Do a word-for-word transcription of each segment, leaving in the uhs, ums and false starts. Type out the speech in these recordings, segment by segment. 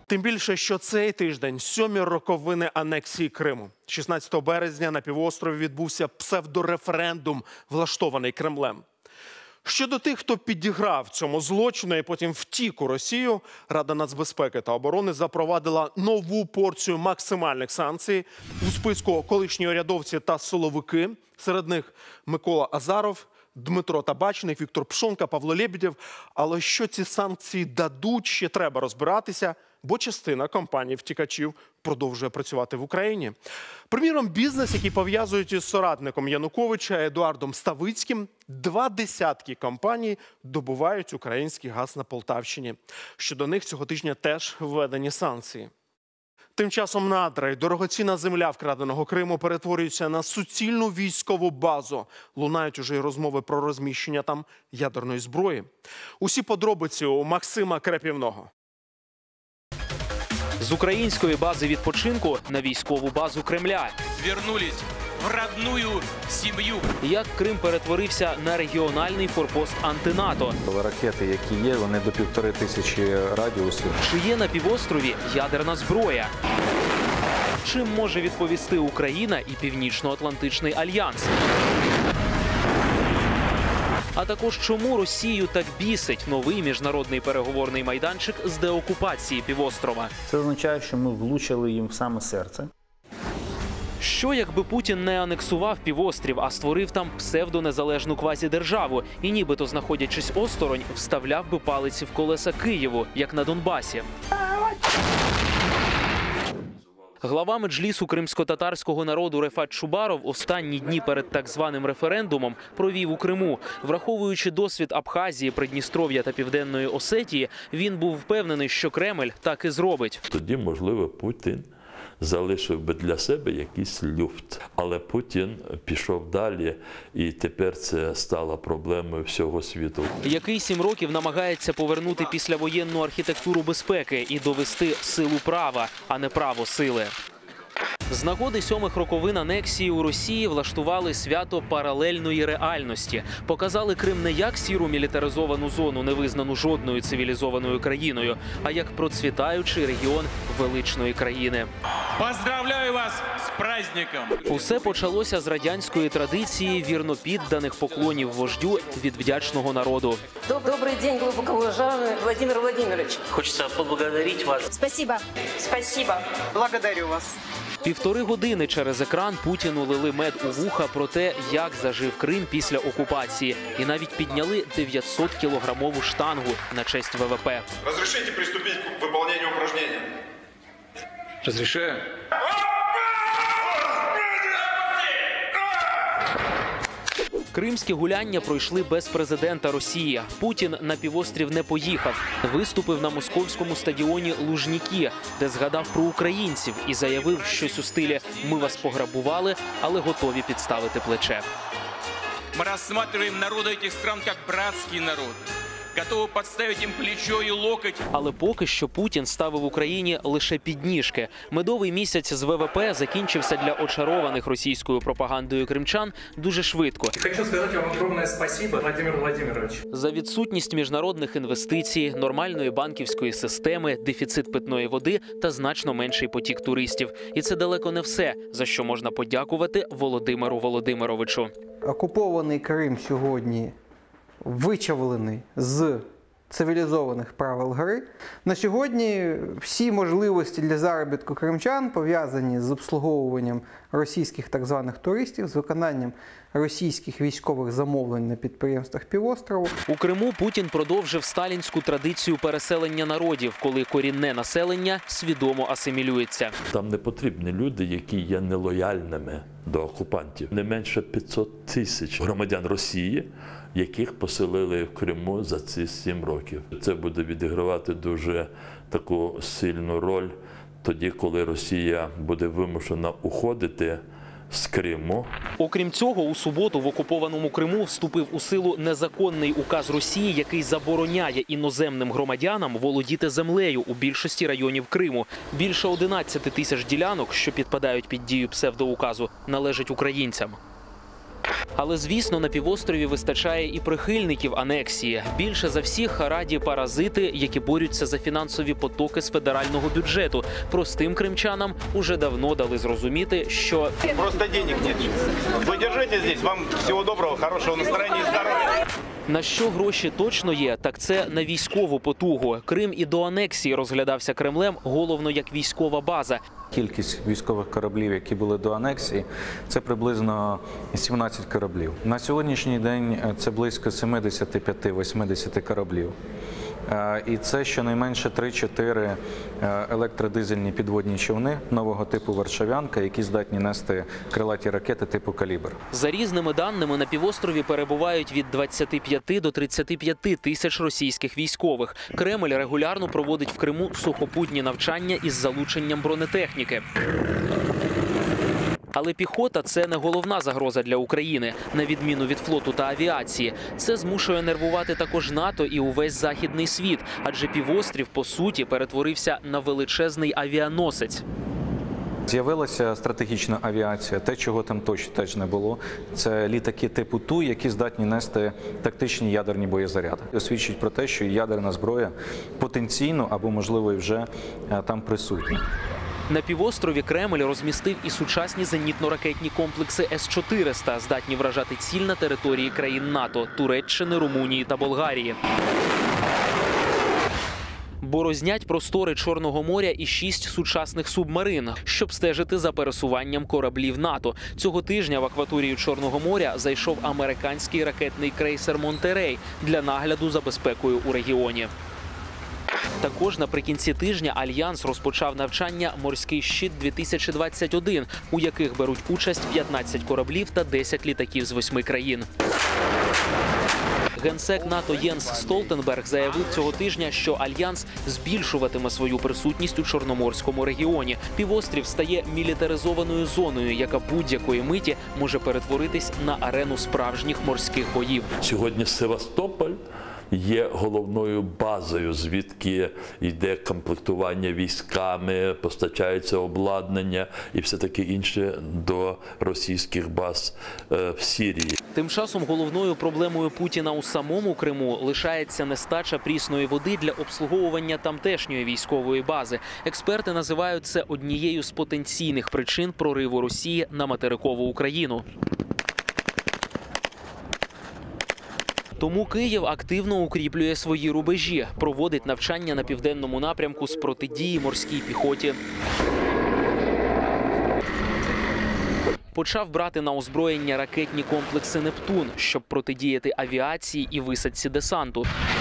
Тим більше, що цей тиждень – сьомі роковини анексії Криму. шістнадцятого березня на півострові відбувся псевдореферендум, влаштований Кремлем. Щодо тих, хто підіграв цьому злочину і потім втік у Росію, Рада нацбезпеки та оборони запровадила нову порцію максимальних санкцій. У списку колишні урядовці та силовики, серед них Микола Азаров, Дмитро Табачник, Віктор Пшонка, Павло Лєбєдєв. Але що ці санкції дадуть, ще треба розбиратися, бо частина компаній-втікачів продовжує працювати в Україні. Приміром, бізнес, який пов'язують із соратником Януковича Едуардом Ставицьким, два десятки компаній добувають український газ на Полтавщині. Щодо них цього тижня теж введені санкції. Тим часом надра й дорогоцінна земля вкраденого Криму перетворюються на суцільну військову базу. Лунають уже й розмови про розміщення там ядерної зброї. Усі подробиці у Максима Крепівного. З української бази відпочинку на військову базу Кремля. Вернулись в родную сім'ю. Як Крим перетворився на регіональний форпост антинато. Ракети, які є, вони до півтори тисячі радіусу. Чи є на півострові ядерна зброя? Чим може відповісти Україна і Північно-Атлантичний альянс? А також чому Росію так бісить новий міжнародний переговорний майданчик з деокупації півострова? Це означає, що ми влучили їм в саме серце. Що, якби Путін не анексував півострів, а створив там псевдонезалежну квазідержаву і, нібито знаходячись осторонь, вставляв би палиці в колеса Києву, як на Донбасі? Глава меджлісу кримсько-татарського народу Рефат Чубаров останні дні перед так званим референдумом провів у Криму. Враховуючи досвід Абхазії, Придністров'я та Південної Осетії, він був впевнений, що Кремль так і зробить. Тоді, можливо, Путін залишив би для себе якийсь люфт. Але Путін пішов далі, і тепер це стало проблемою всього світу. Який сім років намагається повернути післявоєнну архітектуру безпеки і довести силу права, а не право сили. З нагоди сьомих роковин анексії у Росії влаштували свято паралельної реальності. Показали Крим не як сіру мілітаризовану зону, не визнану жодною цивілізованою країною, а як процвітаючий регіон величної країни. Поздравляю вас з праздником! Усе почалося з радянської традиції вірнопідданих поклонів вождю від вдячного народу. Добрий день, глибоко уважаемый Владимир Владимирович. Хочеться поблагодарити вас. Спасибо. Спасибо. Благодарю вас. Півтори години через екран Путіну лили мед у вуха про те, як зажив Крим після окупації. І навіть підняли дев'ятсот кілограмову штангу на честь ВВП. Разрешите приступить к выполнению упражнения? Разрешаю. Кримські гуляння пройшли без президента Росії. Путін на півострів не поїхав. Виступив на московському стадіоні Лужніки, де згадав про українців і заявив щось у стилі «Ми вас пограбували, але готові підставити плече». Ми розглядаємо народи цих країн як братські народи. Готові підставити їм плечо і локоть. Але поки що Путін ставив Україні лише підніжки. Медовий місяць з ВВП закінчився для очарованих російською пропагандою кримчан дуже швидко. Хочу сказати вам огромне спасибо, Владимир Владимирович. За відсутність міжнародних інвестицій, нормальної банківської системи, дефіцит питної води та значно менший потік туристів. І це далеко не все, за що можна подякувати Володимиру Володимировичу. Окупований Крим сьогодні вичавлений з цивілізованих правил гри. На сьогодні всі можливості для заробітку кримчан пов'язані з обслуговуванням російських так званих туристів, з виконанням російських військових замовлень на підприємствах півострову. У Криму Путін продовжив сталінську традицію переселення народів, коли корінне населення свідомо асимілюється. Там не потрібні люди, які є нелояльними до окупантів. Не менше п'ятсот тисяч громадян Росії, яких поселили в Криму за ці сім років. Це буде відігравати дуже таку сильну роль тоді, коли Росія буде вимушена уходити з Криму. Окрім цього, у суботу в окупованому Криму вступив у силу незаконний указ Росії, який забороняє іноземним громадянам володіти землею у більшості районів Криму. Більше одинадцяти тисяч ділянок, що підпадають під дію псевдоуказу, належать українцям. Але, звісно, на півострові вистачає і прихильників анексії. Більше за всіх раді паразити, які борються за фінансові потоки з федерального бюджету. Простим кримчанам уже давно дали зрозуміти, що Просто денег нет. Вы держите здесь. Вам всего доброго, хорошего настроения и здоровья. на що гроші точно є, так це на військову потугу. Крим і до анексії розглядався Кремлем головно як військова база. Кількість військових кораблів, які були до анексії, це приблизно сімнадцять кораблів. На сьогоднішній день це близько сімдесят п'ять - вісімдесят кораблів. І це щонайменше три-чотири електродизельні підводні човни нового типу «Варшавянка», які здатні нести крилаті ракети типу «Калібр». За різними даними, на півострові перебувають від двадцяти п'яти до тридцяти п'яти тисяч російських військових. Кремль регулярно проводить в Криму сухопутні навчання із залученням бронетехніки. Але піхота – це не головна загроза для України, на відміну від флоту та авіації. Це змушує нервувати також НАТО і увесь західний світ, адже півострів, по суті, перетворився на величезний авіаносець. З'явилася стратегічна авіація, те, чого там точно теж не було. Це літаки типу Ту, які здатні нести тактичні ядерні боєзаряди. Свідчить про те, що ядерна зброя потенційно або, можливо, і вже там присутня. На півострові Кремль розмістив і сучасні зенітно-ракетні комплекси С чотириста, здатні вражати ціль на території країн НАТО – Туреччини, Румунії та Болгарії. Борознять простори Чорного моря і шість сучасних субмарин, щоб стежити за пересуванням кораблів НАТО. Цього тижня в акваторію Чорного моря зайшов американський ракетний крейсер «Монтерей» для нагляду за безпекою у регіоні. Також наприкінці тижня Альянс розпочав навчання «Морський щит-дві тисячі двадцять один», у яких беруть участь п'ятнадцять кораблів та десять літаків з восьми країн. Генсек НАТО Єнс Столтенберг заявив цього тижня, що Альянс збільшуватиме свою присутність у Чорноморському регіоні. Півострів стає мілітаризованою зоною, яка будь-якої миті може перетворитись на арену справжніх морських боїв. Сьогодні Севастополь є головною базою, звідки йде комплектування військами, постачається обладнання і все таке інше до російських баз в Сирії. Тим часом головною проблемою Путіна у самому Криму лишається нестача прісної води для обслуговування тамтешньої військової бази. Експерти називають це однією з потенційних причин прориву Росії на материкову Україну. Тому Київ активно укріплює свої рубежі, проводить навчання на південному напрямку з протидії морській піхоті. Почав брати на озброєння ракетні комплекси «Нептун», щоб протидіяти авіації і висадці десанту.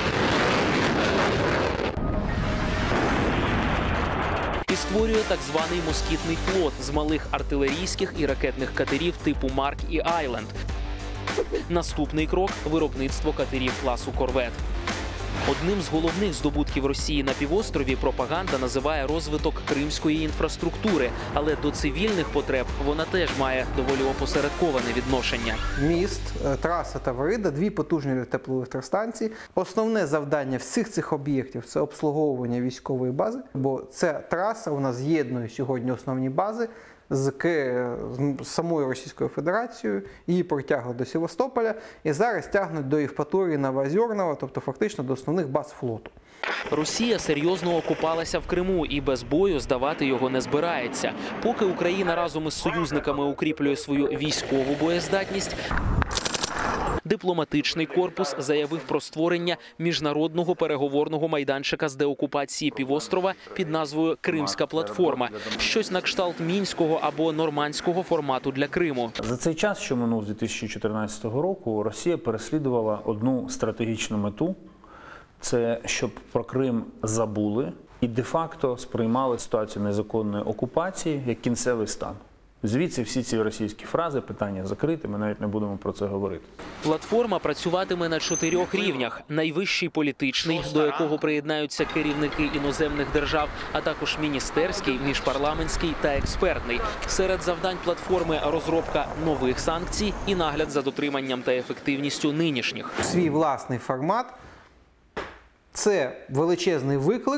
І створює так званий москітний флот з малих артилерійських і ракетних катерів типу «Марк» і «Айленд». Наступний крок – виробництво катерів класу «Корвет». Одним з головних здобутків Росії на півострові пропаганда називає розвиток кримської інфраструктури, але до цивільних потреб вона теж має доволі опосередковане відношення. Міст, траса Таврида, дві потужні теплоелектростанції. Основне завдання всіх цих об'єктів – це обслуговування військової бази, бо ця траса у нас з'єднує сьогодні основні бази з самою Російською Федерацією, її протягли до Севастополя і зараз тягнуть до Євпаторії, Новоозерного, тобто фактично до основних баз флоту. Росія серйозно окопалася в Криму і без бою здавати його не збирається. Поки Україна разом із союзниками укріплює свою військову боєздатність, дипломатичний корпус заявив про створення міжнародного переговорного майданчика з деокупації півострова під назвою «Кримська платформа». Щось на кшталт мінського або нормандського формату для Криму. За цей час, що минув з дві тисячі чотирнадцятого року, Росія переслідувала одну стратегічну мету – це щоб про Крим забули і де-факто сприймали ситуацію незаконної окупації як кінцевий стан. Звідси всі ці російські фрази, питання закрите, ми навіть не будемо про це говорити. Платформа працюватиме на чотирьох рівнях. Найвищий – політичний, до якого приєднаються керівники іноземних держав, а також міністерський, міжпарламентський та експертний. Серед завдань платформи – розробка нових санкцій і нагляд за дотриманням та ефективністю нинішніх. Свій власний формат – це величезний виклик,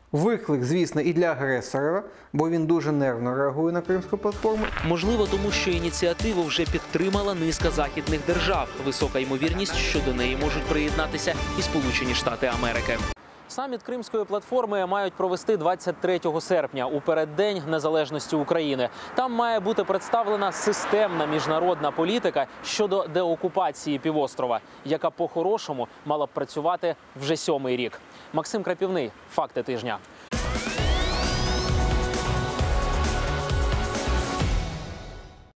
Виклик, звісно, і для агресора, бо він дуже нервно реагує на Кримську платформу. Можливо, тому що ініціативу вже підтримала низка західних держав. Висока ймовірність, що до неї можуть приєднатися і Сполучені Штати Америки. Саміт Кримської платформи мають провести двадцять третього серпня, у переддень незалежності України. Там має бути представлена системна міжнародна політика щодо деокупації півострова, яка по-хорошому мала б працювати вже сьомий рік. Максим Крапівний. Факти тижня.